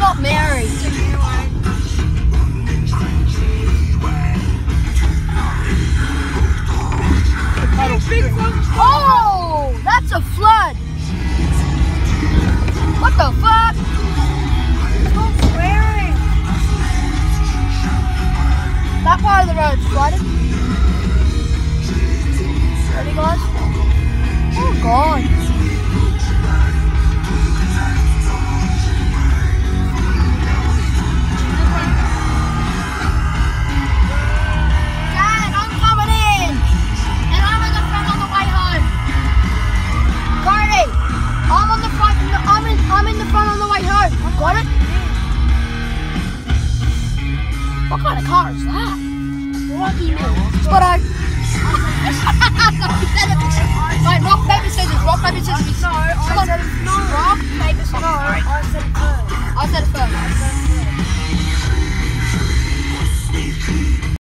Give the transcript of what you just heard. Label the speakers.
Speaker 1: not Mary. Oh, that's a flood. What the fuck?
Speaker 2: Stop swearing.
Speaker 1: That part of the road's flooded. Ready, guys? Oh, God. Dad, I'm coming in. And I'm in the front on the way home. Cody, I'm on the front. I'm in the front on the way home. Got it? What kind of car is that?
Speaker 2: Lucky me.
Speaker 1: But Wait, rock, paper, scissors. Rock, paper, scissors.
Speaker 2: No, I said it. No.
Speaker 1: Rock, paper, scissors.
Speaker 2: No, I said it first.
Speaker 1: I said it first.